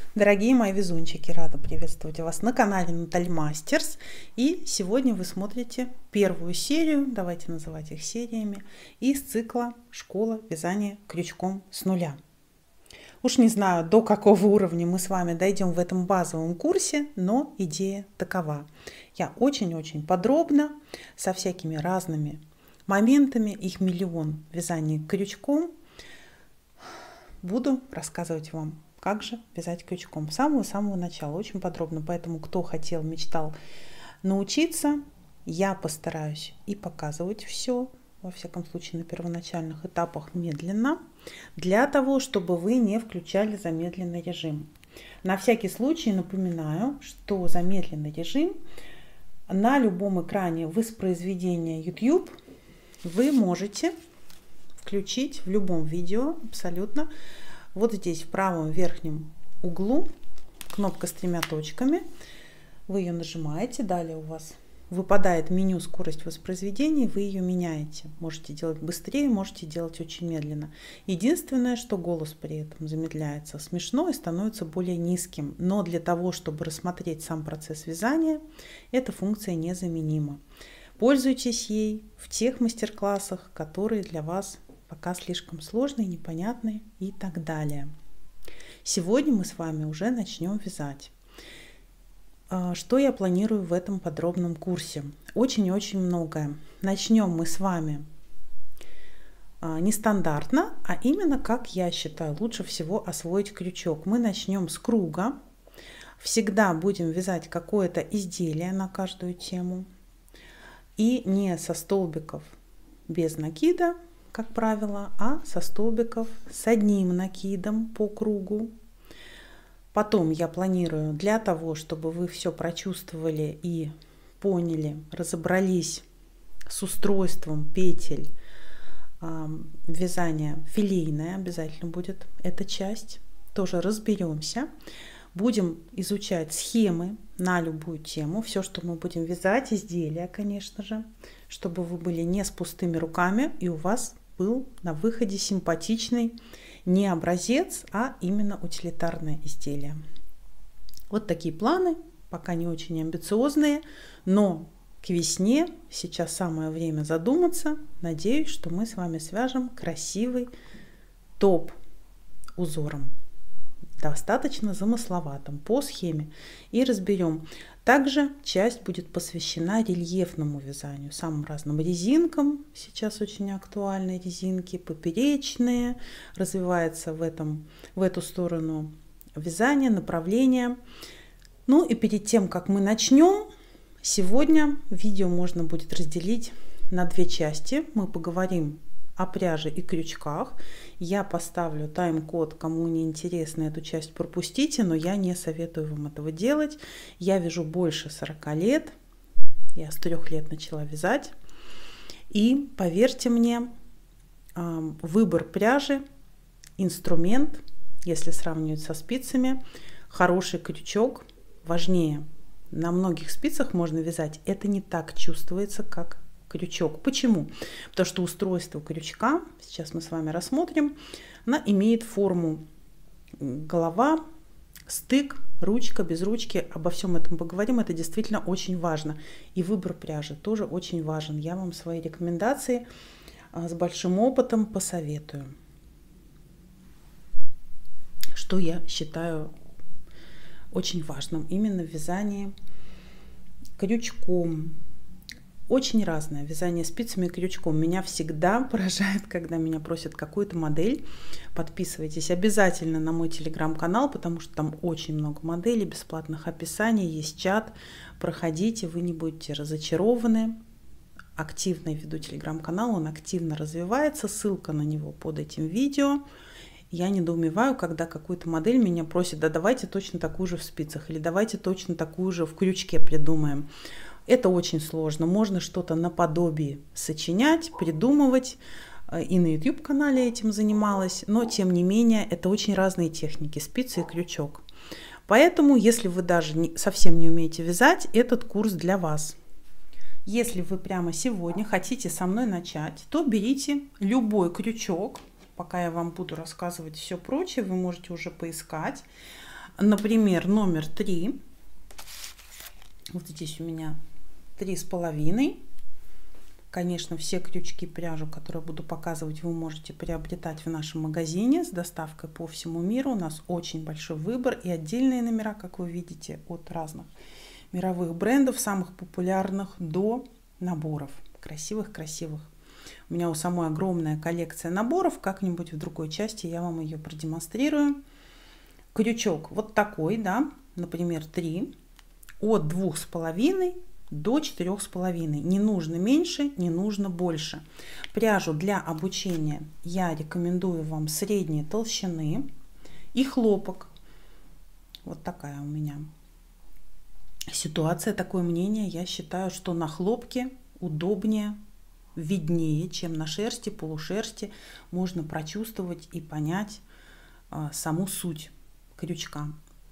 Дорогие мои везунчики, рада приветствовать вас на канале Наталь Мастерс. И сегодня вы смотрите первую серию, давайте называть их сериями, из цикла «Школа вязания крючком с нуля». Уж не знаю, до какого уровня мы с вами дойдем в этом базовом курсе, но идея такова. Я очень-очень подробно, со всякими разными моментами, их миллион вязания крючком, буду рассказывать вам, как же вязать крючком с самого-самого начала, очень подробно. Поэтому, кто хотел, мечтал научиться, я постараюсь и показывать все, во всяком случае на первоначальных этапах, медленно, для того, чтобы вы не включали замедленный режим. На всякий случай напоминаю, что замедленный режим на любом экране воспроизведения YouTube вы можете включить в любом видео абсолютно. Вот здесь в правом верхнем углу кнопка с 3 точками. Вы ее нажимаете, далее у вас выпадает меню «Скорость воспроизведения», вы ее меняете. Можете делать быстрее, можете делать очень медленно. Единственное, что голос при этом замедляется смешно и становится более низким. Но для того, чтобы рассмотреть сам процесс вязания, эта функция незаменима. Пользуйтесь ей в тех мастер-классах, которые для вас пока слишком сложные, непонятные и так далее. Сегодня мы с вами уже начнем вязать. Что я планирую в этом подробном курсе? Очень-очень многое. Начнем мы с вами нестандартно, а именно, как я считаю, лучше всего освоить крючок. Мы начнем с круга. Всегда будем вязать какое-то изделие на каждую тему. И не со столбиков без накида, как правило, а со столбиков с одним накидом по кругу. Потом я планирую, для того, чтобы вы все прочувствовали и поняли, разобрались с устройством петель, вязания филейное обязательно будет эта часть, тоже разберемся. Будем изучать схемы на любую тему, все, что мы будем вязать, изделия, конечно же, чтобы вы были не с пустыми руками и у вас был на выходе симпатичный не образец, а именно утилитарное изделие. Вот такие планы, пока не очень амбициозные, но к весне сейчас самое время задуматься. Надеюсь, что мы с вами свяжем красивый топ узором, достаточно замысловатым по схеме, и разберем. Также часть будет посвящена рельефному вязанию, самым разным резинкам. Сейчас очень актуальны резинки поперечные, развивается в эту сторону вязание, направление. Ну и перед тем, как мы начнем, сегодня видео можно будет разделить на две части. Мы поговорим о пряже и крючках. Я поставлю тайм-код, кому не интересно, эту часть пропустите, но я не советую вам этого делать. Я вяжу больше 40 лет, я с 3 лет начала вязать. И поверьте мне, выбор пряжи, инструмент, если сравнивать со спицами, хороший крючок важнее. На многих спицах можно вязать, это не так чувствуется, как крючок. Почему? Потому что устройство крючка, сейчас мы с вами рассмотрим, она имеет форму голова, стык, ручка, без ручки. Обо всем этом поговорим, это действительно очень важно. И выбор пряжи тоже очень важен. Я вам свои рекомендации с большим опытом посоветую. Что я считаю очень важным именно в вязании крючком. Очень разное вязание спицами и крючком. Меня всегда поражает, когда меня просят какую-то модель. Подписывайтесь обязательно на мой телеграм-канал, потому что там очень много моделей, бесплатных описаний, есть чат. Проходите, вы не будете разочарованы. Активно веду телеграм-канал, он активно развивается. Ссылка на него под этим видео. Я недоумеваю, когда какую-то модель меня просит, да давайте точно такую же в спицах, или давайте точно такую же в крючке придумаем. Это очень сложно. Можно что-то наподобие сочинять, придумывать. И на YouTube-канале этим занималась. Но, тем не менее, это очень разные техники. Спицы и крючок. Поэтому, если вы даже совсем не умеете вязать, этот курс для вас. Если вы прямо сегодня хотите со мной начать, то берите любой крючок. Пока я вам буду рассказывать все прочее, вы можете уже поискать. Например, номер 3. Вот здесь у меня 3,5. Конечно, все крючки, пряжу, которые буду показывать, вы можете приобретать в нашем магазине с доставкой по всему миру. У нас очень большой выбор и отдельные номера, как вы видите, от разных мировых брендов, самых популярных, до наборов красивых-красивых. У меня у самой огромная коллекция наборов. Как-нибудь в другой части я вам ее продемонстрирую. Крючок вот такой, да, например, 3, от 2,5 до 4,5. Не нужно меньше, не нужно больше. Пряжу для обучения я рекомендую вам средней толщины и хлопок. Вот такая у меня ситуация, такое мнение. Я считаю, что на хлопке удобнее, виднее, чем на шерсти, полушерсти. Можно прочувствовать и понять саму суть крючка.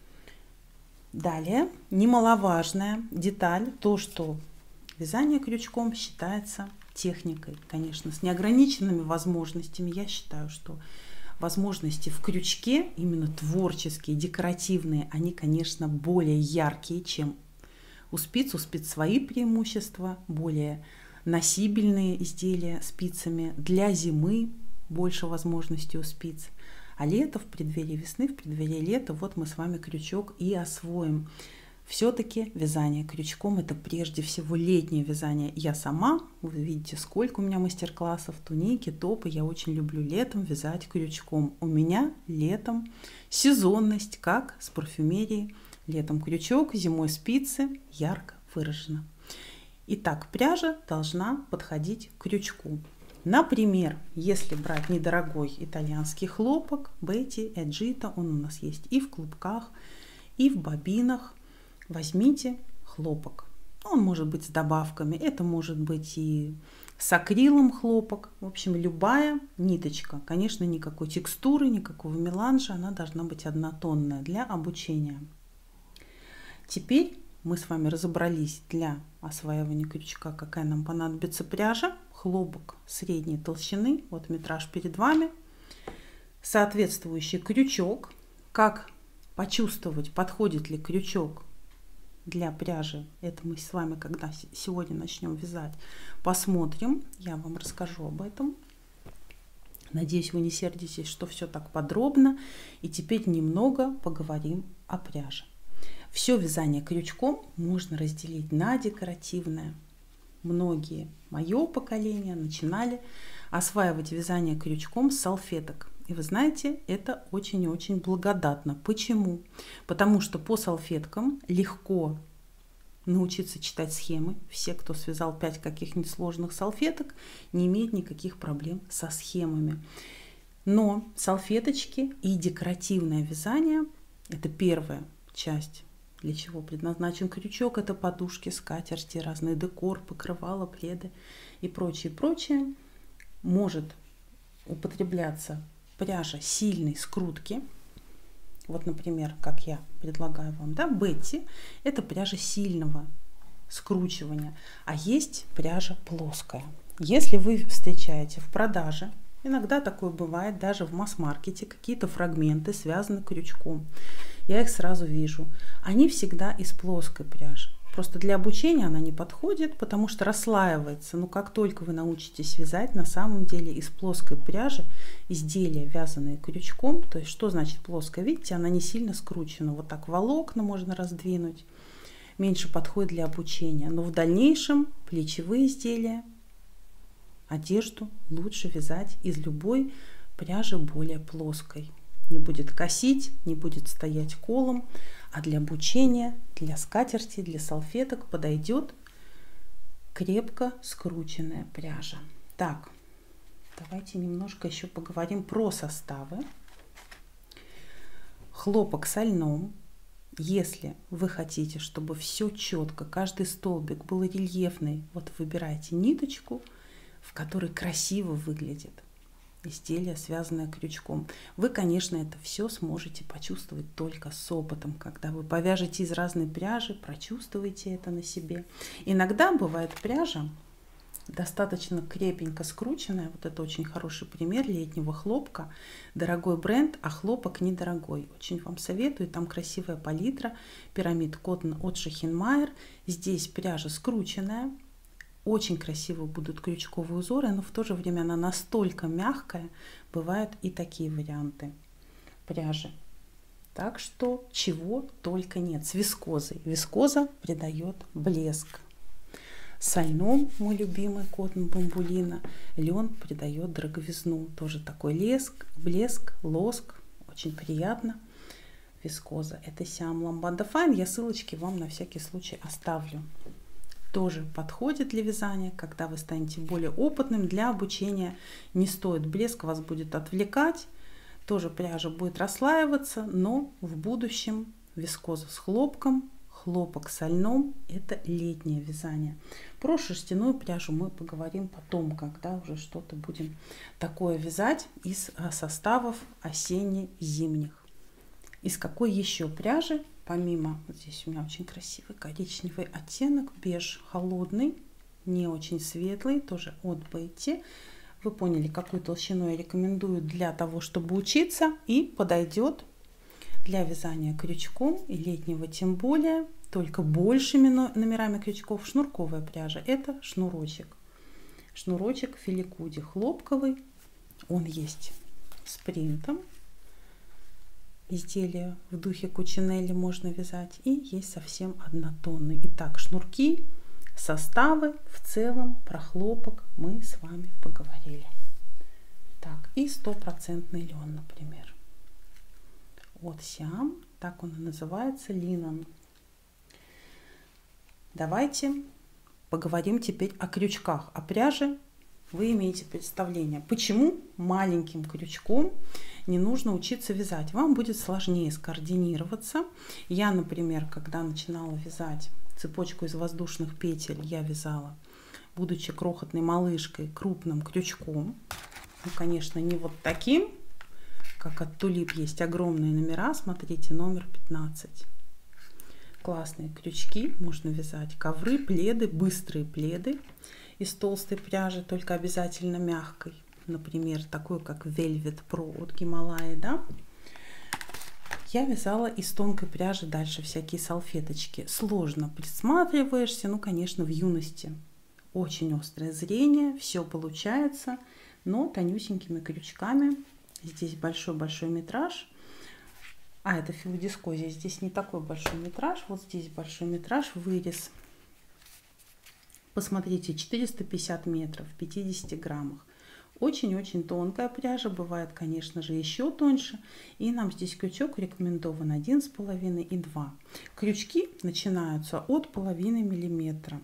Далее, немаловажная деталь, то, что вязание крючком считается техникой, конечно, с неограниченными возможностями. Я считаю, что возможности в крючке, именно творческие, декоративные, они, конечно, более яркие, чем у спиц. У спиц свои преимущества, более носибельные изделия спицами. Для зимы больше возможностей у спиц. А лето, в преддверии весны, в преддверии лета, вот мы с вами крючок и освоим. Все-таки вязание крючком — это прежде всего летнее вязание. Я сама, вы видите, сколько у меня мастер-классов, туники, топы. Я очень люблю летом вязать крючком. У меня летом сезонность, как с парфюмерией. Летом крючок, зимой спицы, ярко выражено. Итак, пряжа должна подходить к крючку. Например, если брать недорогой итальянский хлопок, Betty, Agita, он у нас есть и в клубках, и в бобинах, возьмите хлопок. Он может быть с добавками, это может быть и с акрилом хлопок. В общем, любая ниточка. Конечно, никакой текстуры, никакого меланжа, она должна быть однотонная для обучения. Теперь мы с вами разобрались для осваивания крючка, какая нам понадобится пряжа. Хлопок средней толщины, вот метраж перед вами, соответствующий крючок. Как почувствовать, подходит ли крючок для пряжи, это мы с вами, когда сегодня начнем вязать, посмотрим. Я вам расскажу об этом. Надеюсь, вы не сердитесь, что все так подробно. И теперь немного поговорим о пряже. Все вязание крючком можно разделить на декоративное. Многие, мое поколение, начинали осваивать вязание крючком с салфеток. И вы знаете, это очень и очень благодатно. Почему? Потому что по салфеткам легко научиться читать схемы. Все, кто связал 5 каких-нибудь сложных салфеток, не имеют никаких проблем со схемами. Но салфеточки и декоративное вязание – это первая часть. Для чего предназначен крючок? Это подушки, скатерти, разный декор, покрывала, пледы и прочее, прочее. Может употребляться пряжа сильной скрутки. Вот, например, как я предлагаю вам, да, Betty – это пряжа сильного скручивания, а есть пряжа плоская. Если вы встречаете в продаже, иногда такое бывает даже в масс-маркете, какие-то фрагменты связаны крючком, я их сразу вижу. Они всегда из плоской пряжи. Просто для обучения она не подходит, потому что расслаивается. Но как только вы научитесь вязать, на самом деле из плоской пряжи изделия, вязаные крючком, то есть что значит плоская? Видите, она не сильно скручена. Вот так волокна можно раздвинуть. Меньше подходит для обучения. Но в дальнейшем плечевые изделия, одежду лучше вязать из любой пряжи более плоской. Не будет косить, не будет стоять колом, а для обучения, для скатерти, для салфеток подойдет крепко скрученная пряжа. Так, давайте немножко еще поговорим про составы. Хлопок со льном. Если вы хотите, чтобы все четко, каждый столбик был рельефный, вот выбирайте ниточку, в которой красиво выглядит изделие, связанное крючком. Вы, конечно, это все сможете почувствовать только с опытом. Когда вы повяжете из разной пряжи, прочувствуете это на себе. Иногда бывает пряжа достаточно крепенько скрученная. Вот это очень хороший пример летнего хлопка. Дорогой бренд, а хлопок недорогой. Очень вам советую. Там красивая палитра. Pyramid Cotton от Schichenmayer. Здесь пряжа скрученная. Очень красивые будут крючковые узоры, но в то же время она настолько мягкая. Бывают и такие варианты пряжи. Так что чего только нет. С вискозой. Вискоза придает блеск. Со льном, мой любимый Cotton Bambulina, лен придает дороговизну. Тоже такой блеск, лоск. Очень приятно. Вискоза. Это Siam Lambada Fine. Я ссылочки вам на всякий случай оставлю. Тоже подходит для вязания, когда вы станете более опытным. Для обучения не стоит блеск, вас будет отвлекать. Тоже пряжа будет расслаиваться, но в будущем вискоза с хлопком, хлопок со льном – это летнее вязание. Про шерстяную пряжу мы поговорим потом, когда уже что-то будем такое вязать из составов осенне-зимних. Из какой еще пряжи, помимо, вот здесь у меня очень красивый коричневый оттенок, беж холодный, не очень светлый, тоже от Betty. Вы поняли, какую толщину я рекомендую для того, чтобы учиться, и подойдет для вязания крючком, и летнего тем более, только большими номерами крючков. Шнурковая пряжа – это шнурочек. Шнурочек Филикуди хлопковый, он есть с принтом. Изделия в духе Кучинелли можно вязать, и есть совсем однотонный. Итак, шнурки, составы, в целом про хлопок мы с вами поговорили. Так, и 100% лен, например, от Siam, так он и называется, линон. Давайте поговорим теперь о крючках, о пряже. Вы имеете представление, почему маленьким крючком не нужно учиться вязать. Вам будет сложнее скоординироваться. Я, например, когда начинала вязать цепочку из воздушных петель, я вязала, будучи крохотной малышкой, крупным крючком. Ну, конечно, не вот таким, как от Тулип есть огромные номера. Смотрите, номер 15. Классные крючки, можно вязать ковры, пледы, быстрые пледы из толстой пряжи, только обязательно мягкой. Например, такой как Velvet Pro от Гималаи, да? Я вязала из тонкой пряжи дальше всякие салфеточки. Сложно присматриваешься, ну, конечно, в юности. Очень острое зрение, все получается, но тонюсенькими крючками. Здесь большой-большой метраж. А, это филодискозия. Здесь не такой большой метраж. Вот здесь большой метраж, вырез. Посмотрите, 450 метров, в 50 граммах. Очень-очень тонкая пряжа. Бывает, конечно же, еще тоньше. И нам здесь крючок рекомендован 1,5 и 2. Крючки начинаются от 0,5 миллиметра.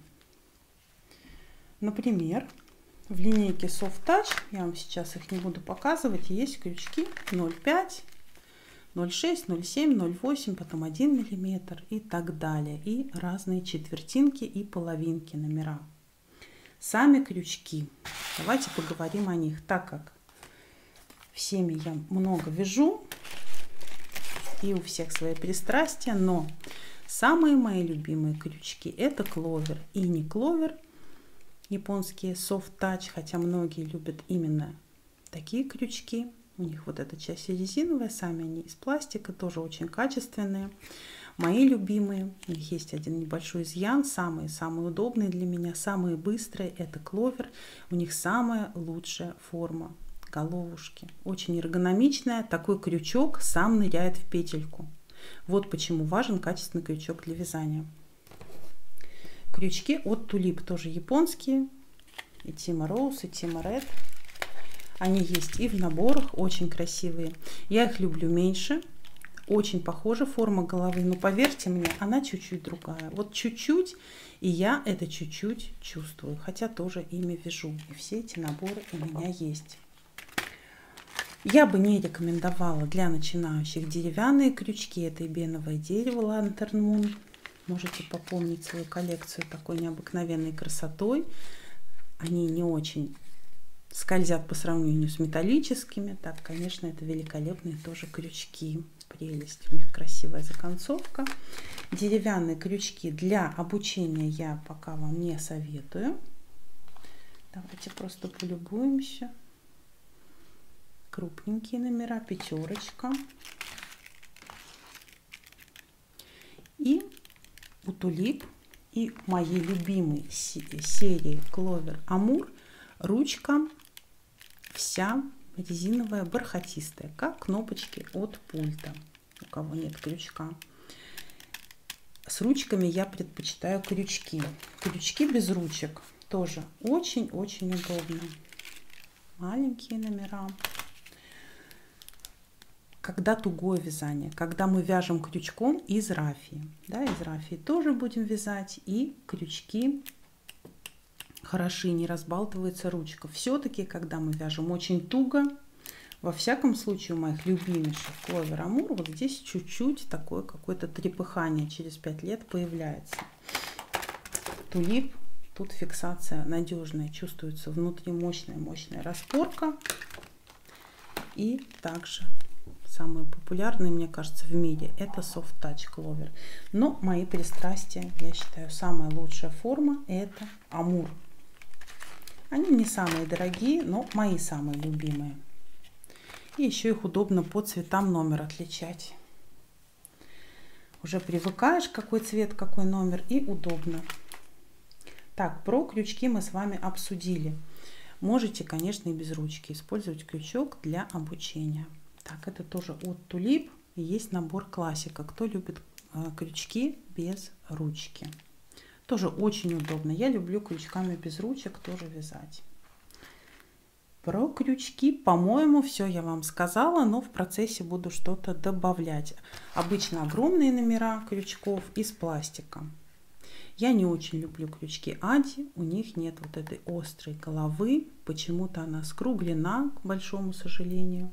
Например, в линейке Soft Touch, я вам сейчас их не буду показывать, есть крючки 0,5, 0,6, 0,7, 0,8, потом 1 миллиметр и так далее. И разные четвертинки и половинки номера. Сами крючки, давайте поговорим о них, так как всеми я много вяжу и у всех свои пристрастия, но самые мои любимые крючки это кловер и не кловер, японские Soft Touch, хотя многие любят именно такие крючки. У них вот эта часть резиновая, сами они из пластика, тоже очень качественные. Мои любимые, у них есть один небольшой изъян, самые удобные для меня, самые быстрые, это кловер. У них самая лучшая форма головушки. Очень эргономичная, такой крючок сам ныряет в петельку. Вот почему важен качественный крючок для вязания. Крючки от Тулип, тоже японские, и Тима Роуз, и Тима Ред. Они есть и в наборах, очень красивые. Я их люблю меньше. Очень похожа форма головы, но поверьте мне, она чуть-чуть другая. Вот чуть-чуть, и я это чуть-чуть чувствую, хотя тоже ими вяжу. И все эти наборы у меня есть. Я бы не рекомендовала для начинающих деревянные крючки. Это эбеновое дерево Lantern Moon. Можете пополнить свою коллекцию такой необыкновенной красотой. Они не очень скользят по сравнению с металлическими. Так, конечно, это великолепные тоже крючки. Прелесть. У них красивая законцовка. Деревянные крючки для обучения я пока вам не советую. Давайте просто полюбуемся. Крупненькие номера, пятерочка. И у тулип и моей любимой серии Clover Amour ручка вся резиновая, бархатистая, как кнопочки от пульта, у кого нет крючка. С ручками я предпочитаю крючки. Крючки без ручек тоже очень-очень удобно. Маленькие номера. Когда тугое вязание, когда мы вяжем крючком из рафии, да, из рафии тоже будем вязать, и крючки хороши, не разбалтывается ручка. Все-таки, когда мы вяжем очень туго, во всяком случае у моих любимейших Clover Amour, вот здесь чуть-чуть такое какое-то трепыхание через 5 лет появляется. Тулип, тут фиксация надежная, чувствуется внутри мощная распорка. И также самые популярные, мне кажется, в мире это Soft Touch Clover. Но мои пристрастия, я считаю, самая лучшая форма это Amour. Они не самые дорогие, но мои самые любимые. И еще их удобно по цветам номер отличать. Уже привыкаешь, какой цвет, какой номер, и удобно. Так, про крючки мы с вами обсудили. Можете, конечно, и без ручки использовать крючок для обучения. Так, это тоже от Tulip. Есть набор классика. Кто любит крючки без ручки. Тоже очень удобно. Я люблю крючками без ручек тоже вязать. Про крючки, по-моему, все я вам сказала, но в процессе буду что-то добавлять. Обычно огромные номера крючков из пластика. Я не очень люблю крючки Ади, у них нет вот этой острой головы, почему-то она скруглена, к большому сожалению.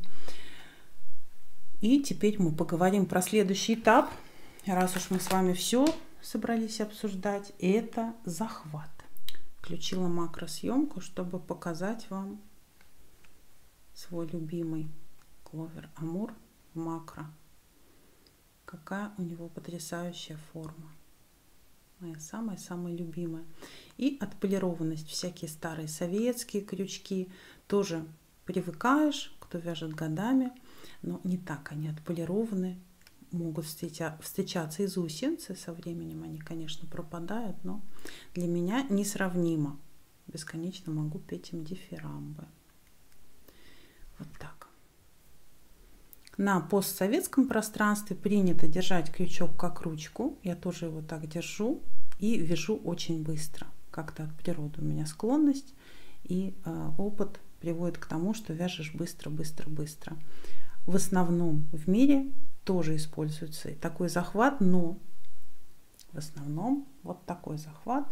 И теперь мы поговорим про следующий этап, раз уж мы с вами все собрались обсуждать, это захват. Включила макросъемку, чтобы показать вам свой любимый Clover Amour в макро. Какая у него потрясающая форма. Моя самая-самая любимая. И отполированность. Всякие старые советские крючки. Тоже привыкаешь, кто вяжет годами. Но не так они отполированы. Могут встречаться и заусенцы. Со временем они, конечно, пропадают. Но для меня несравнимо. Бесконечно могу петь им дифирамбы. Вот так. На постсоветском пространстве принято держать крючок как ручку. Я тоже его так держу и вяжу очень быстро. Как-то от природы у меня склонность. И опыт приводит к тому, что вяжешь быстро. В основном в мире тоже используется такой захват, но в основном вот такой захват.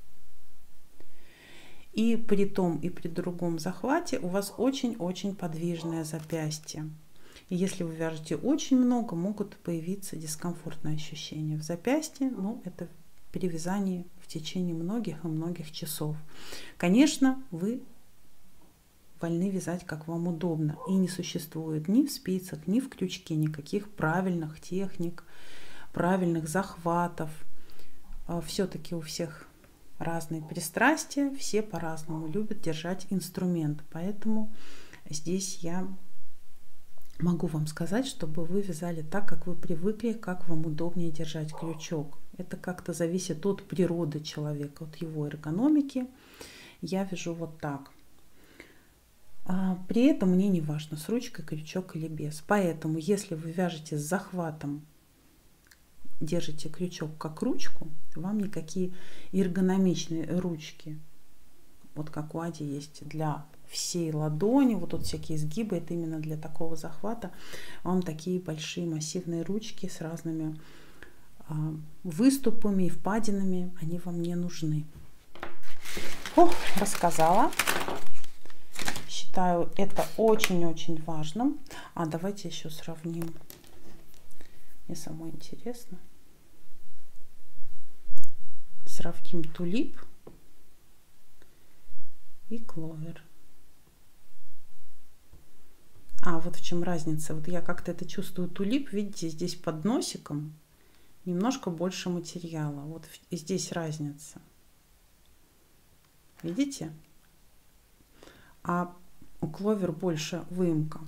И при том и при другом захвате у вас очень-очень подвижное запястье. И если вы вяжете очень много, могут появиться дискомфортные ощущения в запястье. Но это при вязании в течение многих и многих часов. Конечно, вы вольны вязать, как вам удобно. И не существует ни в спицах, ни в крючке никаких правильных техник, правильных захватов. Все-таки у всех разные пристрастия, все по-разному любят держать инструмент. Поэтому здесь я могу вам сказать, чтобы вы вязали так, как вы привыкли, как вам удобнее держать крючок. Это как-то зависит от природы человека, от его эргономики. Я вяжу вот так. При этом мне не важно, с ручкой крючок или без. Поэтому, если вы вяжете с захватом, держите крючок как ручку, вам никакие эргономичные ручки, вот как у Ади есть для всей ладони, вот тут всякие изгибы, это именно для такого захвата, вам такие большие массивные ручки с разными выступами и впадинами, они вам не нужны. Рассказала. Считаю это очень-очень важным. Давайте еще сравним. Мне самое интересно. Сравним Tulip и Clover. Вот в чем разница. Вот я как-то это чувствую. Tulip, видите, здесь под носиком немножко больше материала. Вот здесь разница. Видите? а у кловер больше выемка.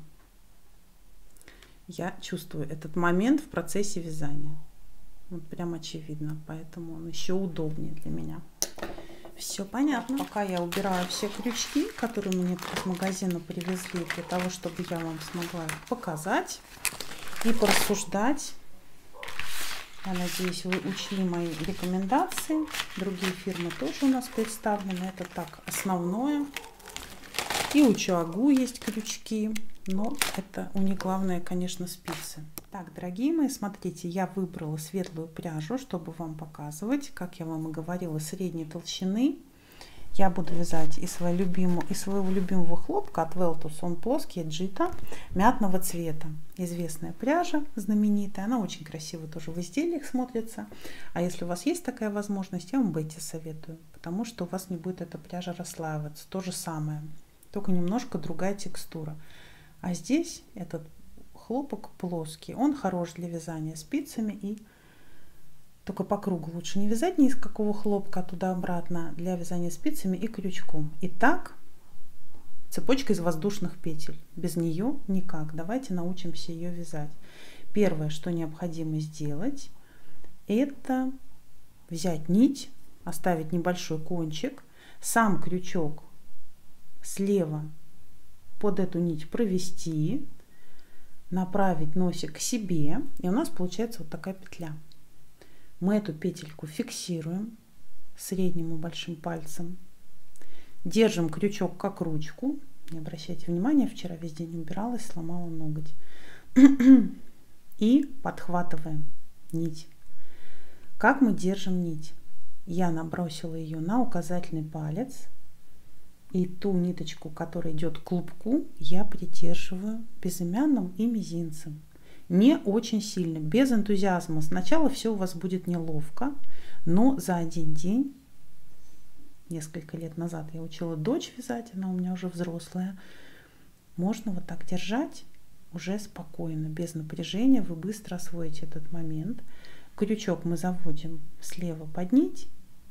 Я чувствую этот момент в процессе вязания. Вот прям очевидно, поэтому он еще удобнее для меня. Все понятно. Пока я убираю все крючки, которые мне из магазина привезли, для того, чтобы я вам смогла их показать и порассуждать. Я надеюсь, вы учли мои рекомендации. Другие фирмы тоже у нас представлены. Это так, основное. И у Чуагу есть крючки. Но это у них главное, конечно, спицы. Так, дорогие мои, смотрите, я выбрала светлую пряжу, чтобы вам показывать, как я вам и говорила, средней толщины. Я буду вязать из своего любимого хлопка от Veltus, он плоский, Джита, мятного цвета. Известная пряжа, знаменитая, она очень красиво тоже в изделиях смотрится. А если у вас есть такая возможность, я вам Бетти советую, потому что у вас не будет эта пряжа расслаиваться. То же самое, только немножко другая текстура. А здесь этот хлопок плоский, он хорош для вязания спицами, и только по кругу лучше не вязать ни из какого хлопка туда-обратно, для вязания спицами и крючком. Итак, цепочка из воздушных петель, без нее никак. Давайте научимся ее вязать. Первое, что необходимо сделать, это взять нить, оставить небольшой кончик, сам крючок слева под эту нить провести, направить носик к себе, и у нас получается вот такая петля. Мы эту петельку фиксируем средним и большим пальцем, держим крючок как ручку. Не обращайте внимания, вчера весь день убиралась, сломала ноготь. И подхватываем нить. Как мы держим нить? Я набросила ее на указательный палец, и ту ниточку, которая идет к клубку, я придерживаю безымянным и мизинцем. Не очень сильно, без энтузиазма. Сначала все у вас будет неловко, но за один день, несколько лет назад я учила дочь вязать, она у меня уже взрослая, можно вот так держать уже спокойно, без напряжения, вы быстро освоите этот момент. Крючок мы заводим слева под нить,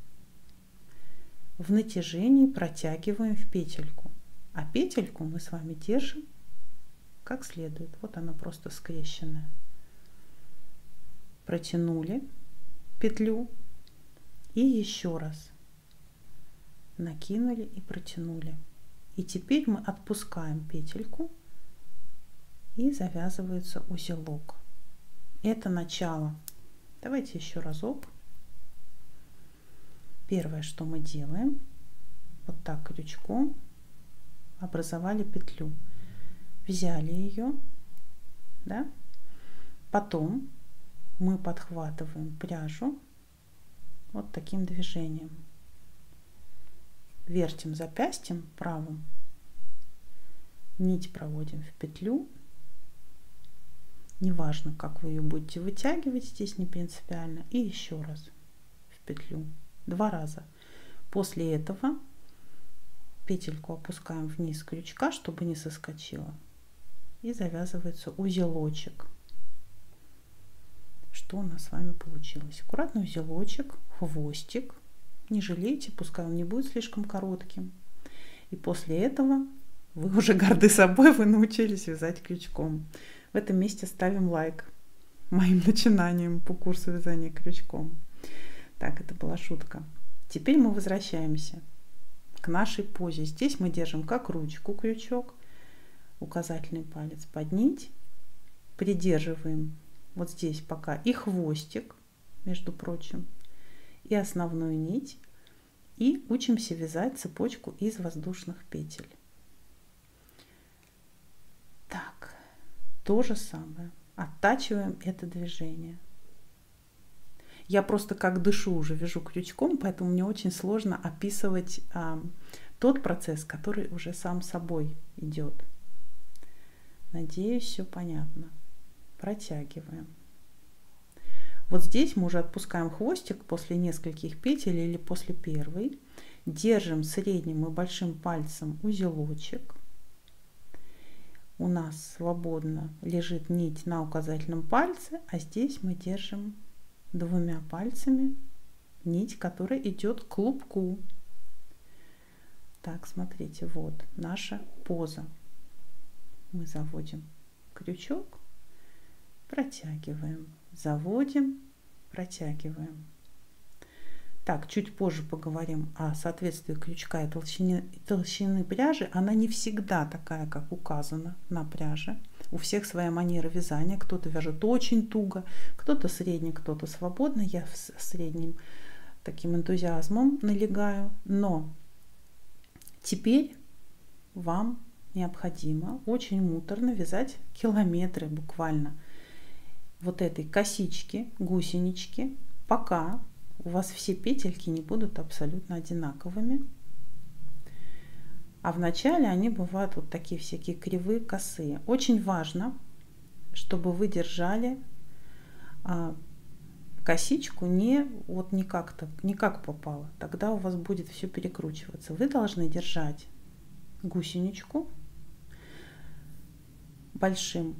в натяжении протягиваем в петельку, а петельку мы с вами держим как следует. Вот она просто скрещенная. Протянули петлю и еще раз накинули и протянули. И теперь мы отпускаем петельку, и завязывается узелок. Это начало. Давайте еще разок. Первое, что мы делаем, вот так крючком образовали петлю, взяли ее, да? Потом мы подхватываем пряжу вот таким движением, вертим запястьем правым, нить проводим в петлю. Неважно, как вы ее будете вытягивать, здесь не принципиально. И еще раз в петлю. 2 раза. После этого петельку опускаем вниз крючка, чтобы не соскочила. И завязывается узелочек. Что у нас с вами получилось? Аккуратный узелочек, хвостик. Не жалейте, пускай он не будет слишком коротким. И после этого вы уже горды собой, вы научились вязать крючком. В этом месте ставим лайк моим начинаниям по курсу вязания крючком. Так, это была шутка. Теперь мы возвращаемся к нашей позе. Здесь мы держим как ручку крючок, указательный палец под нить, придерживаем вот здесь пока и хвостик, между прочим, и основную нить, и учимся вязать цепочку из воздушных петель. Так, то же самое. Оттачиваем это движение. Я просто как дышу уже вяжу крючком, поэтому мне очень сложно описывать тот процесс, который уже сам собой идет. Надеюсь, все понятно. Протягиваем. Вот здесь мы уже отпускаем хвостик после нескольких петель или после первой. Держим средним и большим пальцем узелочек. У нас свободно лежит нить на указательном пальце, а здесь мы держим 2 пальцами нить, которая идет к клубку. Так, смотрите, вот наша поза. Мы заводим крючок, протягиваем, заводим, протягиваем. Так, чуть позже поговорим о соответствии крючка и толщины пряжи. Она не всегда такая, как указано на пряже. У всех своя манера вязания. Кто-то вяжет очень туго, кто-то средний, кто-то свободно. Я с средним таким энтузиазмом налегаю. Но теперь вам необходимо очень муторно вязать километры буквально вот этой косички, гусенички, пока у вас все петельки не будут абсолютно одинаковыми. А в начале они бывают вот такие всякие кривые, косые. Очень важно, чтобы вы держали косичку не как попало. Тогда у вас будет все перекручиваться. Вы должны держать гусеничку большим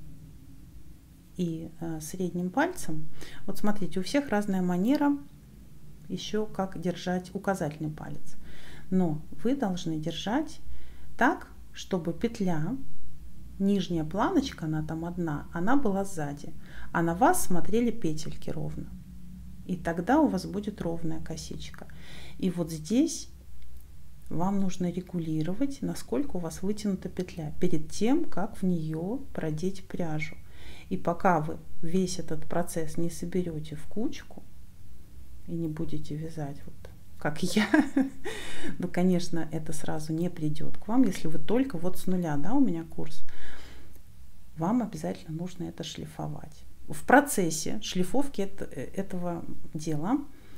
и средним пальцем. Вот смотрите, у всех разная манера еще как держать указательный палец. Но вы должны держать так, чтобы петля, нижняя планочка, она там одна, она была сзади, а на вас смотрели петельки ровно. И тогда у вас будет ровная косичка. И вот здесь вам нужно регулировать, насколько у вас вытянута петля, перед тем, как в нее продеть пряжу. И пока вы весь этот процесс не соберете в кучку и не будете вязать вот как я, ну, конечно, это сразу не придет к вам, если вы только вот с нуля, да, у меня курс, вам обязательно нужно это шлифовать. В процессе шлифовки этого дела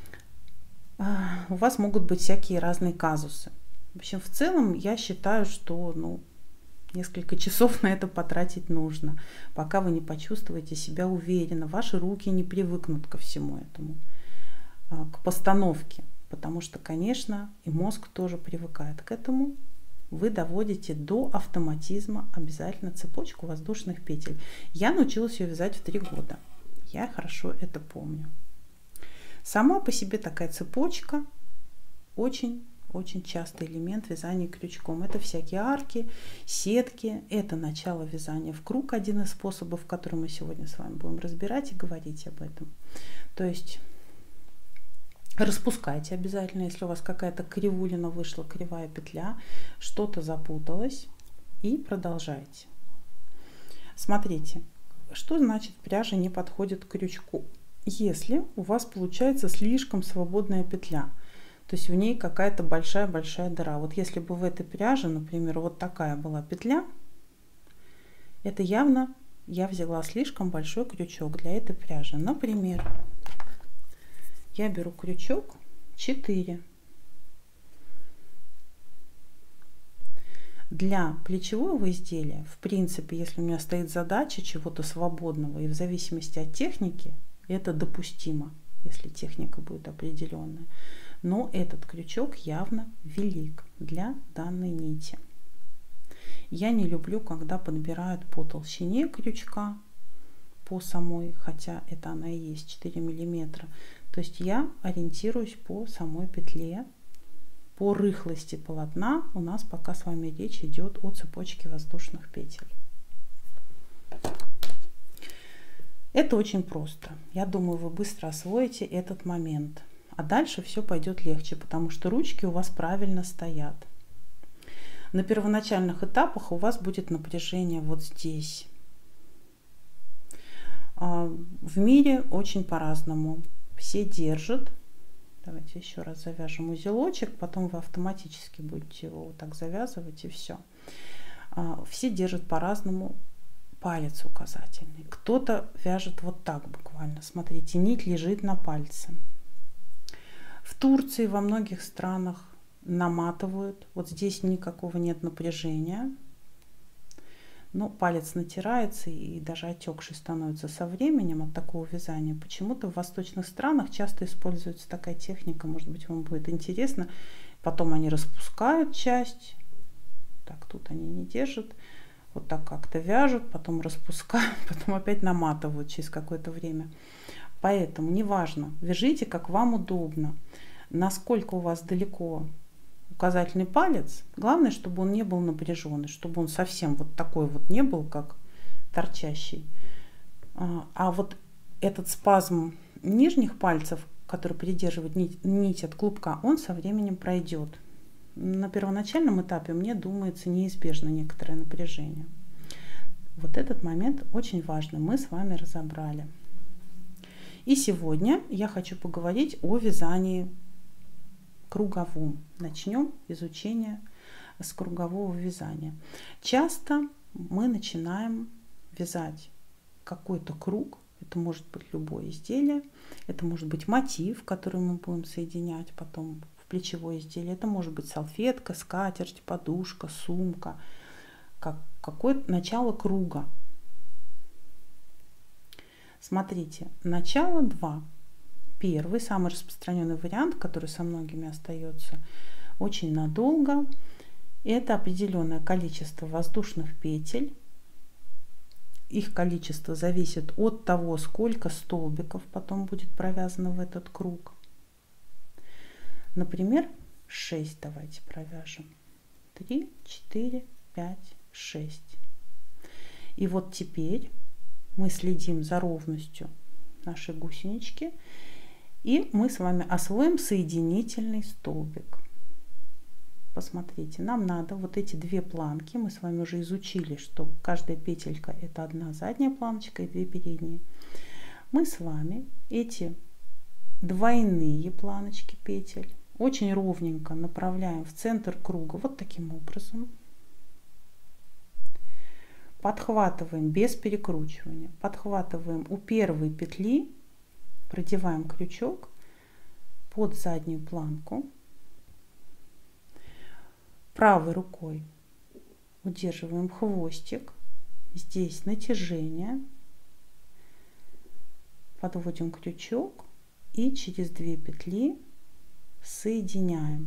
у вас могут быть всякие разные казусы. В общем, в целом я считаю, что несколько часов на это потратить нужно, пока вы не почувствуете себя уверенно, ваши руки не привыкнут ко всему этому, к постановке. Потому что, конечно, и мозг тоже привыкает к этому. Вы доводите до автоматизма обязательно цепочку воздушных петель. Я научилась ее вязать в 3 года. Я хорошо это помню. Сама по себе такая цепочка очень частый элемент вязания крючком. Это всякие арки, сетки. Это начало вязания в круг. Один из способов, который мы сегодня с вами будем разбирать и говорить об этом. То есть распускайте обязательно, если у вас какая-то кривулина вышла, кривая петля, что-то запуталось, и продолжайте. Смотрите, что значит пряжа не подходит к крючку? Если у вас получается слишком свободная петля, то есть в ней какая-то большая дыра. Вот если бы в этой пряже, например, вот такая была петля, это явно я взяла слишком большой крючок для этой пряжи. Например, я беру крючок 4. Для плечевого изделия, в принципе, если у меня стоит задача чего-то свободного, и в зависимости от техники, это допустимо, если техника будет определенная. Но этот крючок явно велик для данной нити. Я не люблю, когда подбирают по толщине крючка, по самой, хотя это она и есть 4 миллиметра. То есть я ориентируюсь по самой петле, по рыхлости полотна. У нас пока с вами речь идет о цепочке воздушных петель. Это очень просто. Я думаю, вы быстро освоите этот момент. А дальше все пойдет легче, потому что ручки у вас правильно стоят. На первоначальных этапах у вас будет напряжение вот здесь. В мире очень по-разному. Все держат. Давайте еще раз завяжем узелочек, потом вы автоматически будете его вот так завязывать, и все. Все держат по-разному палец указательный. Кто-то вяжет вот так буквально. Смотрите, нить лежит на пальце. В Турции, во многих странах наматывают. Вот здесь никакого нет напряжения. Но палец натирается и даже отекший становится со временем от такого вязания. Почему-то в восточных странах часто используется такая техника, может быть, вам будет интересно. Потом они распускают часть, так, тут они не держат, вот так как-то вяжут, потом распускают, потом опять наматывают через какое-то время. Поэтому неважно, вяжите, как вам удобно, насколько у вас далеко указательный палец, главное, чтобы он не был напряженный, чтобы он совсем вот такой вот не был, как торчащий. А вот этот спазм нижних пальцев, который придерживает нить от клубка, он со временем пройдет. На первоначальном этапе, мне думается, неизбежно некоторое напряжение. Вот этот момент очень важный, мы с вами разобрали. И сегодня я хочу поговорить о вязании круговом. Начнем изучение с кругового вязания. Часто мы начинаем вязать какой-то круг, это может быть любое изделие, это может быть мотив, который мы будем соединять потом в плечевое изделие, это может быть салфетка, скатерть, подушка, сумка, какое-то начало круга. Смотрите, начало 2. Первый, самый распространенный вариант, который со многими остается очень надолго, это определенное количество воздушных петель. Их количество зависит от того, сколько столбиков потом будет провязано в этот круг. Например, 6 давайте провяжем. 3, 4, 5, 6. И вот теперь мы следим за ровностью нашей гусенички, и мы с вами освоим соединительный столбик. Посмотрите, нам надо вот эти 2 планки, мы с вами уже изучили, что каждая петелька это одна задняя планочка и 2 передние. Мы с вами эти двойные планочки петель очень ровненько направляем в центр круга вот таким образом. Подхватываем без перекручивания, подхватываем у первой петли, продеваем крючок под заднюю планку. Правой рукой удерживаем хвостик, здесь натяжение, подводим крючок и через 2 петли соединяем.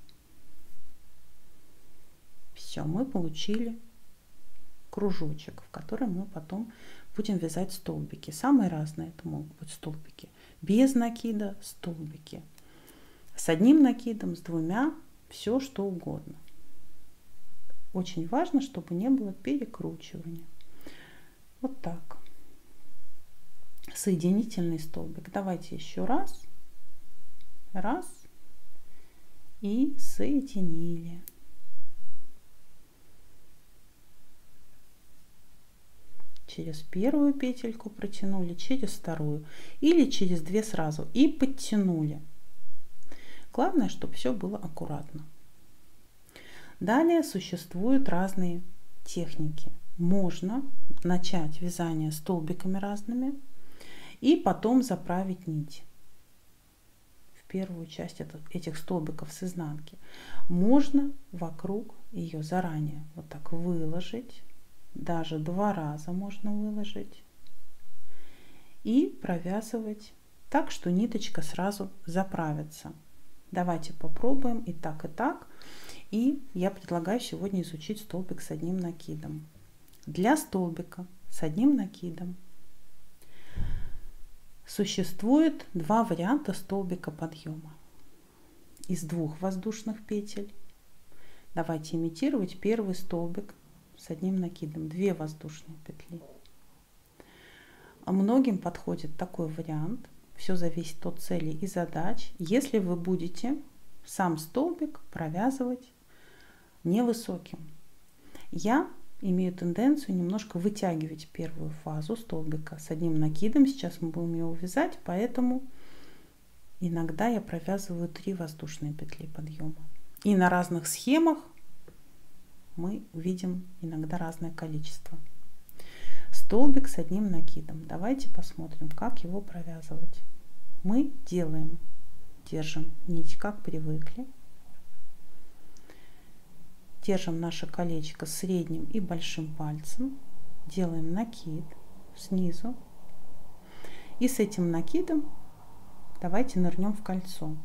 Все, мы получили кружочек, в который мы потом будем вязать столбики. Самые разные это могут быть столбики без накида, столбики с одним накидом, с 2, все что угодно. Очень важно, чтобы не было перекручивания. Вот так. Соединительный столбик. Давайте еще раз. Раз. И соединили. Через первую петельку протянули, через вторую. Или через 2 сразу. И подтянули. Главное, чтобы все было аккуратно. Далее существуют разные техники. Можно начать вязание столбиками разными и потом заправить нить в первую часть этих столбиков с изнанки. Можно вокруг ее заранее вот так выложить, даже 2 раза можно выложить и провязывать так, что ниточка сразу заправится. Давайте попробуем и так, и так. И я предлагаю сегодня изучить столбик с одним накидом. Для столбика с одним накидом существует 2 варианта столбика подъема. Из 2 воздушных петель. Давайте имитировать первый столбик с одним накидом. 2 воздушные петли. А многим подходит такой вариант. Все зависит от целей и задач. Если вы будете сам столбик провязывать невысоким. Я имею тенденцию немножко вытягивать первую фазу столбика с одним накидом. Сейчас мы будем его вязать, поэтому иногда я провязываю 3 воздушные петли подъема. И на разных схемах мы видим иногда разное количество. Столбик с одним накидом. Давайте посмотрим, как его провязывать. Мы держим нить, как привыкли. Держим наше колечко средним и большим пальцем. Делаем накид снизу. И с этим накидом давайте нырнем в кольцо.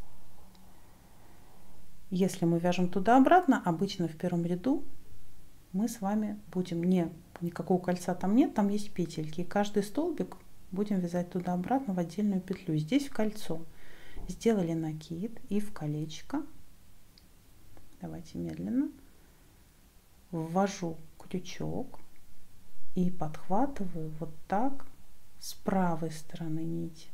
Если мы вяжем туда-обратно, обычно в первом ряду мы с вами будем никакого кольца там нет, там есть петельки. И каждый столбик будем вязать туда-обратно в отдельную петлю. Здесь в кольцо. Сделали накид и в колечко Давайте медленно. Ввожу крючок и подхватываю вот так с правой стороны нить.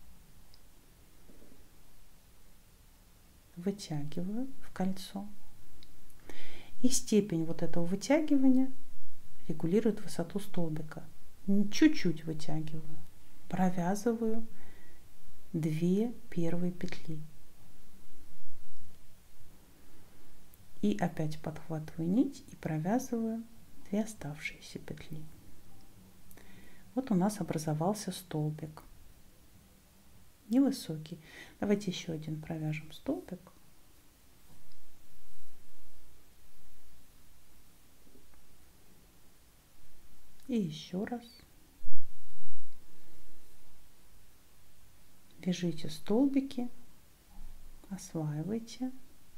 Вытягиваю в кольцо. И степень вот этого вытягивания регулирует высоту столбика. Чуть-чуть вытягиваю. Провязываю 2 первые петли. И опять подхватываю нить и провязываю 2 оставшиеся петли. Вот у нас образовался столбик. Невысокий. Давайте еще один провяжем столбик. И еще раз. Вяжите столбики, осваивайте.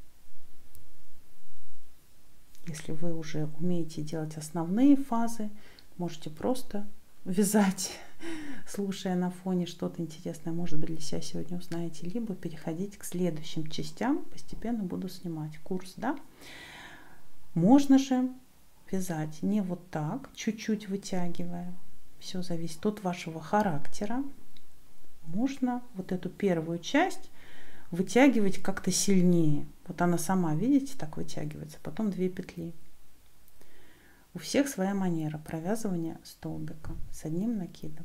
Если вы уже умеете делать основные фазы, можете просто вязать, слушая на фоне что-то интересное, может быть, для себя сегодня узнаете, либо переходить к следующим частям. Постепенно буду снимать курс, да. Можно же вязать не вот так, чуть-чуть вытягивая. Все зависит от вашего характера. Можно вот эту первую часть вытягивать как-то сильнее. Вот она сама, видите, так вытягивается. Потом 2 петли. У всех своя манера провязывания столбика с одним накидом.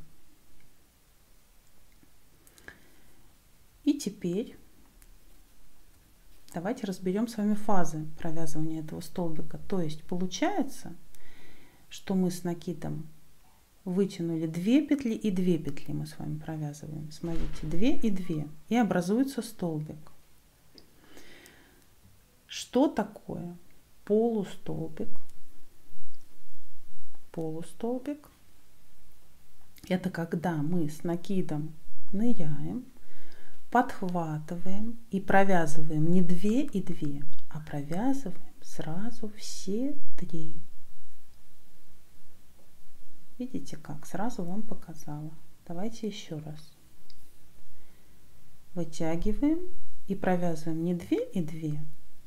И теперь давайте разберем с вами фазы провязывания этого столбика. То есть получается, что мы с накидом вытянули 2 петли и 2 петли мы с вами провязываем. Смотрите, 2 и 2. И образуется столбик. Что такое полустолбик? Полустолбик — это когда мы с накидом ныряем, подхватываем и провязываем не 2 и 2, а провязываем сразу все 3. Видите как? Сразу вам показала. Давайте еще раз. Вытягиваем и провязываем не 2 и 2,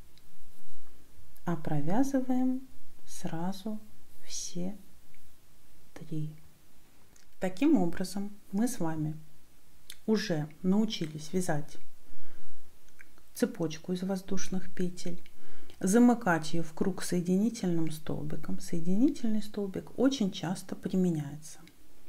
а провязываем сразу все 3. Таким образом мы с вами уже научились вязать цепочку из воздушных петель, замыкать ее в круг соединительным столбиком. Соединительный столбик очень часто применяется.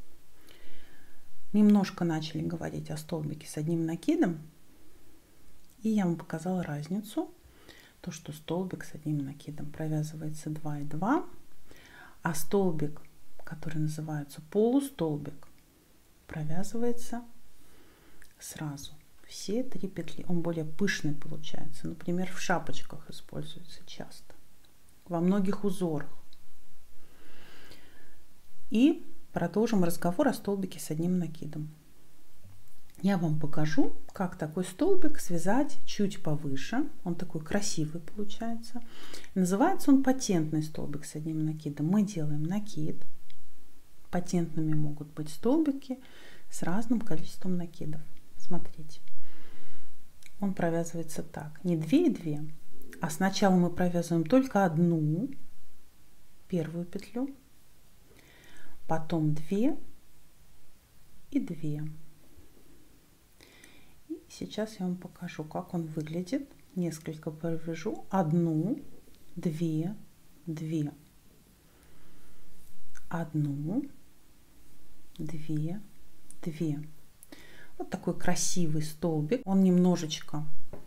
Немножко начали говорить о столбике с одним накидом, и я вам показала разницу. То, что столбик с одним накидом провязывается 2 и 2, а столбик, который называется полустолбик, провязывается сразу все 3 петли. Он более пышный получается. Например, в шапочках используется часто, во многих узорах. И продолжим разговор о столбике с одним накидом. Я вам покажу, как такой столбик связать чуть повыше. Он такой красивый получается. Называется он патентный столбик с одним накидом. Мы делаем накид. Патентными могут быть столбики с разным количеством накидов. Смотрите. Он провязывается так. Не 2 и 2, а сначала мы провязываем только одну первую петлю, потом 2 и 2. Сейчас я вам покажу, как он выглядит. Несколько провяжу. 1, 2, 2. 1, 2, 2. Вот такой красивый столбик. Он немножечко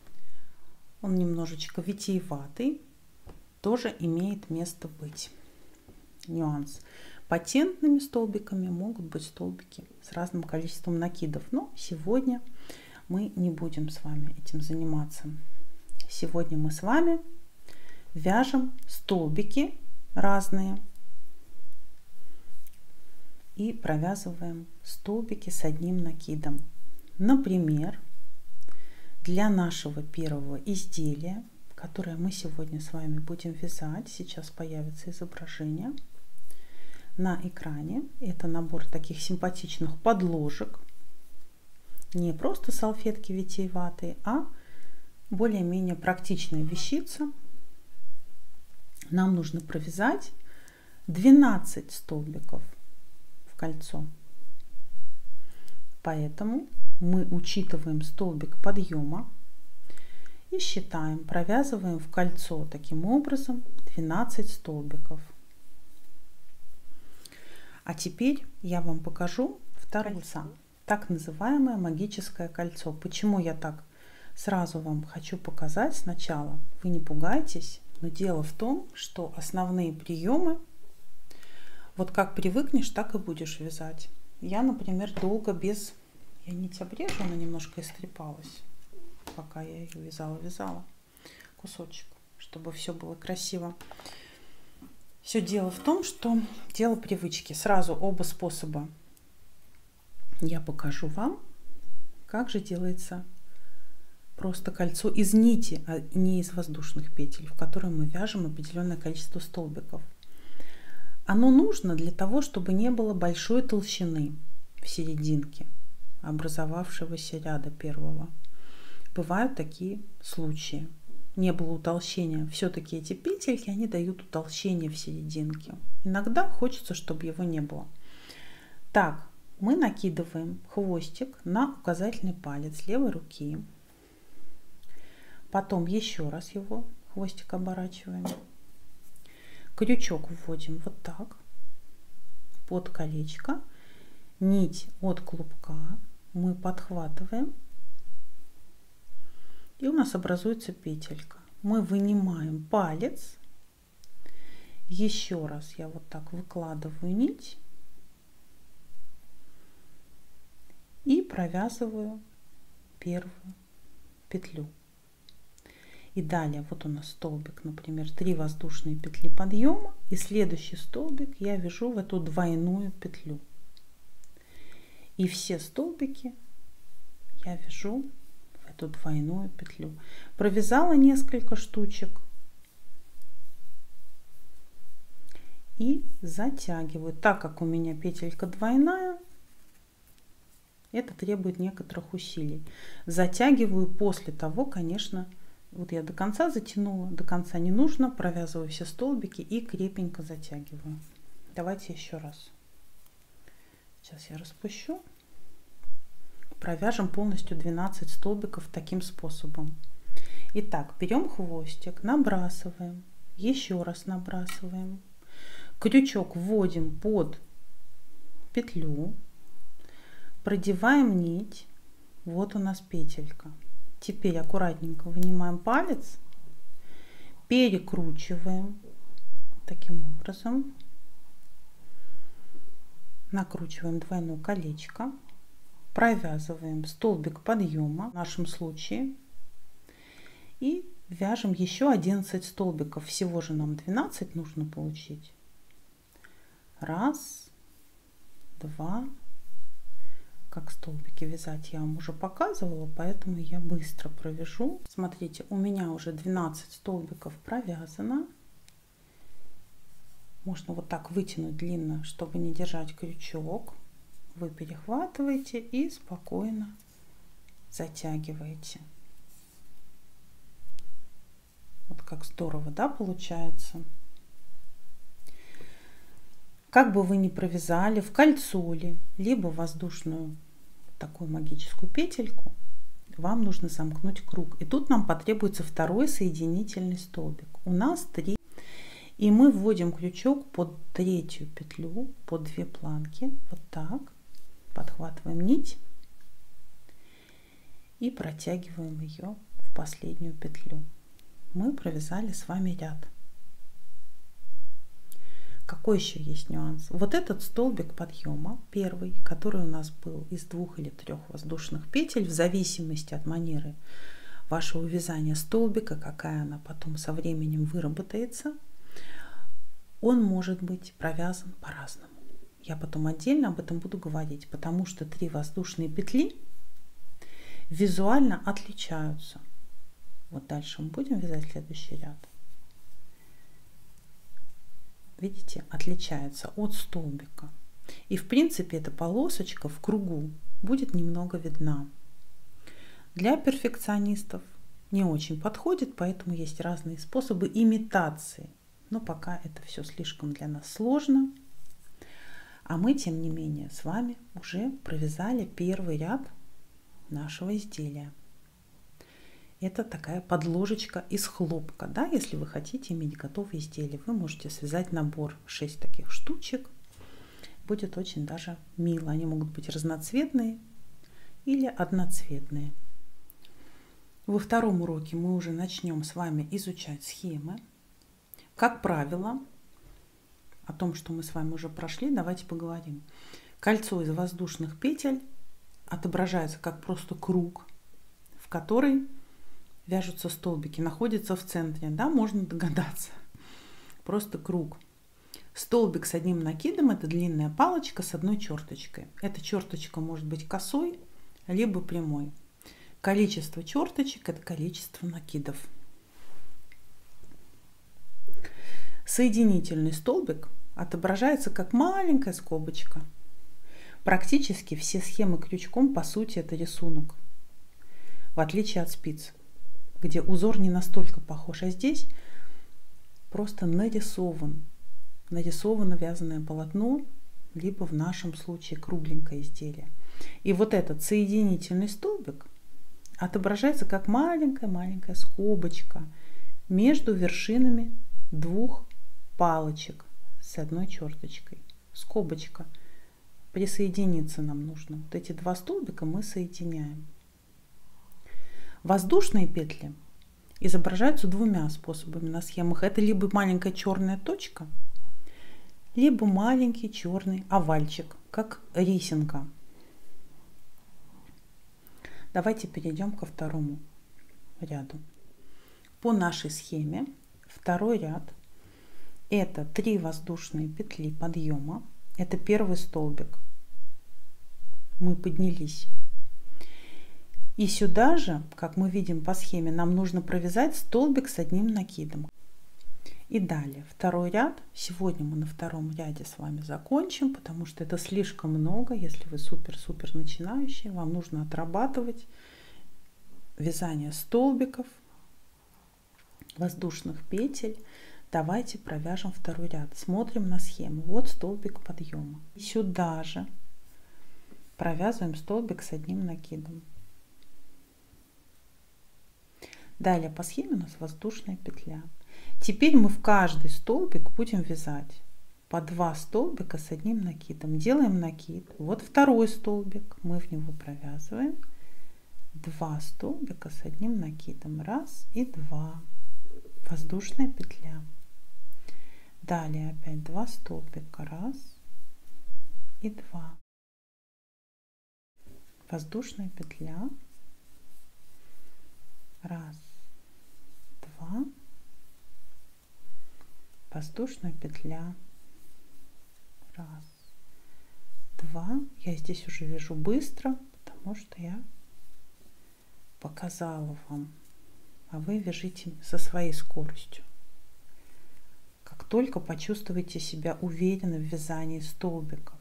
витиеватый. Тоже имеет место быть. Нюанс. Патентными столбиками могут быть столбики с разным количеством накидов. Но сегодня мы не будем с вами этим заниматься. Сегодня мы с вами вяжем столбики разные и провязываем столбики с одним накидом. Например, для нашего первого изделия, которое мы сегодня с вами будем вязать, сейчас появится изображение на экране. Это набор таких симпатичных подложек. Не просто салфетки витиеватые, а более-менее практичная вещица, нам нужно провязать 12 столбиков в кольцо. Поэтому мы учитываем столбик подъема и считаем, провязываем в кольцо таким образом 12 столбиков. А теперь я вам покажу второе кольцо, так называемое магическое кольцо. Почему я так сразу вам хочу показать сначала? Вы не пугайтесь, но дело в том, что основные приемы, вот как привыкнешь, так и будешь вязать. Я, например, долго без... Я нить обрежу, она немножко истрепалась, пока я ее вязала кусочек, чтобы все было красиво. Все дело в том, что дело привычки. Сразу оба способа я покажу вам, как же делается просто кольцо из нити, а не из воздушных петель, в которые мы вяжем определенное количество столбиков. Оно нужно для того, чтобы не было большой толщины в серединке образовавшегося ряда первого. Бывают такие случаи. Не было утолщения. Все-таки эти петельки, они дают утолщение в серединке. Иногда хочется, чтобы его не было. Так, мы накидываем хвостик на указательный палец левой руки. Потом еще раз его хвостик оборачиваем. Крючок вводим вот так под колечко. Нить от клубка мы подхватываем. И у нас образуется петелька. Мы вынимаем палец. Еще раз я вот так выкладываю нить. И провязываю первую петлю. И далее вот у нас столбик, например, 3 воздушные петли подъема. И следующий столбик я вяжу в эту двойную петлю. И все столбики я вяжу эту двойную петлю. Провязала несколько штучек и затягиваю. Так как у меня петелька двойная, это требует некоторых усилий. Затягиваю после того, конечно, вот я до конца затянула, до конца не нужно, провязываю все столбики и крепенько затягиваю. Давайте еще раз. Сейчас я распущу. Провяжем полностью 12 столбиков таким способом. Итак, берем хвостик, набрасываем, еще раз набрасываем, крючок вводим под петлю, продеваем нить, вот у нас петелька. Теперь аккуратненько вынимаем палец, перекручиваем таким образом, накручиваем двойное колечко. Провязываем столбик подъема в нашем случае и вяжем еще 11 столбиков. Всего же нам 12 нужно получить. Раз, два. Как столбики вязать я вам уже показывала, поэтому я быстро провяжу. Смотрите, у меня уже 12 столбиков провязано. Можно вот так вытянуть длинно, чтобы не держать крючок. Вы перехватываете и спокойно затягиваете. Вот как здорово, да, получается? Как бы вы ни провязали в кольцо ли, либо воздушную такую магическую петельку, вам нужно замкнуть круг. И тут нам потребуется второй соединительный столбик. У нас 3. И мы вводим крючок под третью петлю, под 2 планки, вот так. Подхватываем нить и протягиваем ее в последнюю петлю. Мы провязали с вами ряд. Какой еще есть нюанс? Вот этот столбик подъема, первый, который у нас был из 2 или 3 воздушных петель, в зависимости от манеры вашего вязания столбика, какая она потом со временем выработается, он может быть провязан по-разному. Я потом отдельно об этом буду говорить, потому что 3 воздушные петли визуально отличаются. Вот дальше мы будем вязать следующий ряд. Видите, отличается от столбика. И в принципе эта полосочка в кругу будет немного видна. Для перфекционистов не очень подходит, поэтому есть разные способы имитации. Но пока это все слишком для нас сложно. А мы, тем не менее, с вами уже провязали первый ряд нашего изделия. Это такая подложечка из хлопка. Да? Если вы хотите иметь готовое изделие, вы можете связать набор 6 таких штучек. Будет очень даже мило. Они могут быть разноцветные или одноцветные. Во втором уроке мы уже начнем с вами изучать схемы. Как правило, о том, что мы с вами уже прошли, давайте поговорим. Кольцо из воздушных петель отображается как просто круг, в который вяжутся столбики, находится в центре. Да, можно догадаться. Просто круг. Столбик с одним накидом – это длинная палочка с одной черточкой. Эта черточка может быть косой, либо прямой. Количество черточек – это количество накидов. Соединительный столбик отображается как маленькая скобочка. Практически все схемы крючком, по сути, это рисунок. В отличие от спиц, где узор не настолько похож, а здесь просто нарисовано вязаное полотно, либо в нашем случае кругленькое изделие. И вот этот соединительный столбик отображается как маленькая скобочка между вершинами двух палочек с одной черточкой. Скобочка. Присоединиться нам нужно. Вот эти два столбика мы соединяем. Воздушные петли изображаются двумя способами на схемах. Это либо маленькая черная точка, либо маленький черный овальчик, как рисинка. Давайте перейдем ко второму ряду. По нашей схеме второй ряд – это 3 воздушные петли подъема. Это первый столбик. Мы поднялись. И сюда же, как мы видим по схеме, нам нужно провязать столбик с одним накидом. И далее второй ряд. Сегодня мы на втором ряде с вами закончим, потому что это слишком много. Если вы супер-супер начинающий, вам нужно отрабатывать вязание столбиков, воздушных петель. Давайте провяжем второй ряд. Смотрим на схему. Вот столбик подъема. И сюда же провязываем столбик с одним накидом. Далее по схеме у нас воздушная петля. Теперь мы в каждый столбик будем вязать по 2 столбика с одним накидом. Делаем накид. Вот второй столбик. Мы в него провязываем 2 столбика с одним накидом. 1 и 2. Воздушная петля. Далее опять 2 столбика. 1 и 2. Воздушная петля. 1, 2. Воздушная петля. 1, 2. Я здесь уже вяжу быстро, потому что я показала вам, а вы вяжите со своей скоростью. Как только почувствуете себя уверенно в вязании столбиков,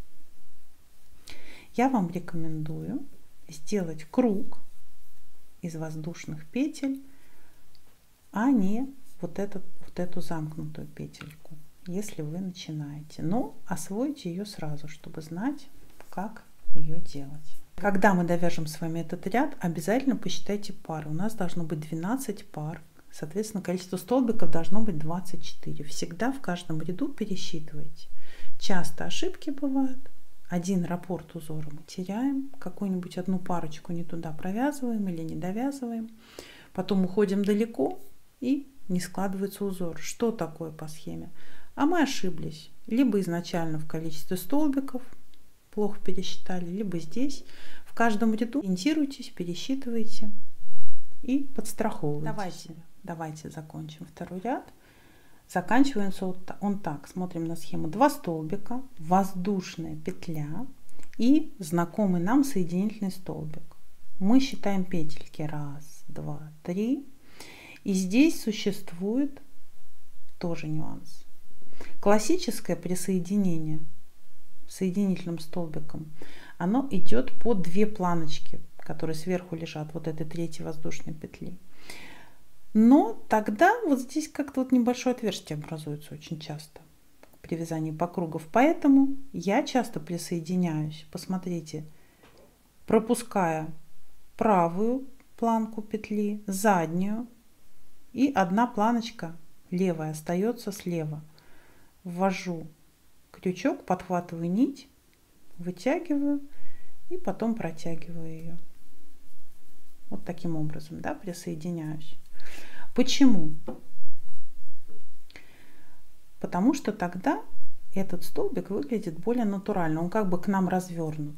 я вам рекомендую сделать круг из воздушных петель, а не вот эту замкнутую петельку, если вы начинаете. Но освойте ее сразу, чтобы знать, как ее делать. Когда мы довяжем с вами этот ряд, обязательно посчитайте пары. У нас должно быть 12 пар. Соответственно, количество столбиков должно быть 24. Всегда в каждом ряду пересчитывайте. Часто ошибки бывают. Один раппорт узора мы теряем. Какую-нибудь одну парочку не туда провязываем или не довязываем. Потом уходим далеко и не складывается узор. Что такое по схеме? А мы ошиблись. Либо изначально в количестве столбиков плохо пересчитали, либо здесь. В каждом ряду ориентируйтесь, пересчитывайте и подстраховывайтесь. Давайте закончим второй ряд. Заканчивается он так. Смотрим на схему. 2 столбика, воздушная петля и знакомый нам соединительный столбик. Мы считаем петельки. 1, 2, 3. И здесь существует тоже нюанс. Классическое присоединение соединительным столбиком, оно идет по 2 планочки, которые сверху лежат вот этой 3-й воздушной петли. Но тогда вот здесь как-то вот небольшое отверстие образуется очень часто при вязании по кругу. Поэтому я часто присоединяюсь, посмотрите, пропуская правую планку петли, заднюю, и одна планочка левая остается слева. Ввожу крючок, подхватываю нить, вытягиваю и потом протягиваю ее. Вот таким образом, да, присоединяюсь. Почему? Потому что тогда этот столбик выглядит более натурально, он как бы к нам развернут.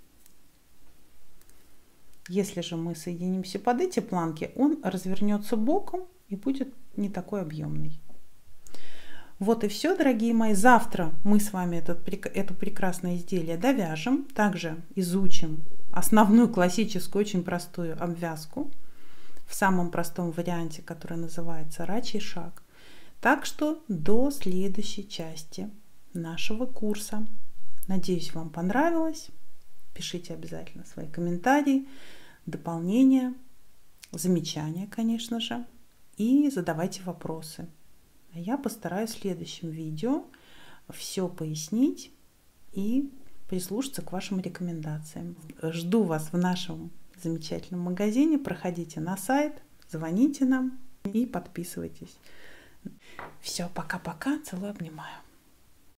Если же мы соединимся под эти планки, он развернется боком и будет не такой объемный. Вот и все, дорогие мои. Завтра мы с вами это прекрасное изделие довяжем. Также изучим основную классическую, очень простую обвязку в самом простом варианте, который называется рачий шаг. Так что до следующей части нашего курса. Надеюсь, вам понравилось. Пишите обязательно свои комментарии, дополнения, замечания, конечно же, и задавайте вопросы. Я постараюсь в следующем видео все пояснить и прислушаться к вашим рекомендациям. Жду вас в нашем замечательном магазине. Проходите на сайт, звоните нам и подписывайтесь. Все, пока-пока. Целую, обнимаю.